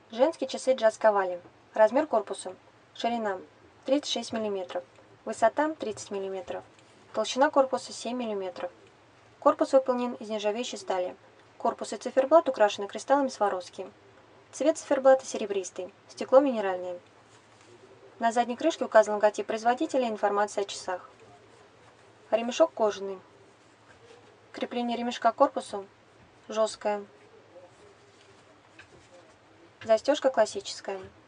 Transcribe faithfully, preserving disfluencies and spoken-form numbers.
Женские часы Джаз Кавали. Размер корпуса. Ширина тридцать шесть миллиметров. Высота тридцать миллиметров. Толщина корпуса семь миллиметров. Корпус выполнен из нержавеющей стали. Корпус и циферблат украшены кристаллами Сваровски. Цвет циферблата серебристый. Стекло минеральное. На задней крышке указан логотип производителя и информация о часах. Ремешок кожаный. Крепление ремешка к корпусу жесткое. Застежка классическая.